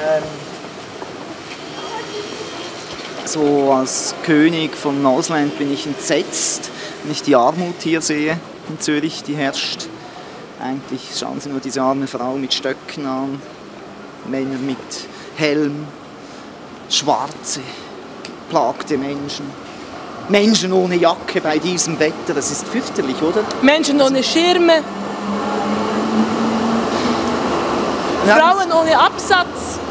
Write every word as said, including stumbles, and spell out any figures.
Ähm, so als König von Ausland bin ich entsetzt, wenn ich die Armut hier sehe in Zürich, die herrscht. Eigentlich schauen Sie nur diese arme Frau mit Stöcken an, Männer mit Helm, schwarze, geplagte Menschen. Menschen ohne Jacke bei diesem Wetter, das ist fürchterlich, oder? Menschen ohne Schirme, Frauen ohne Absatz.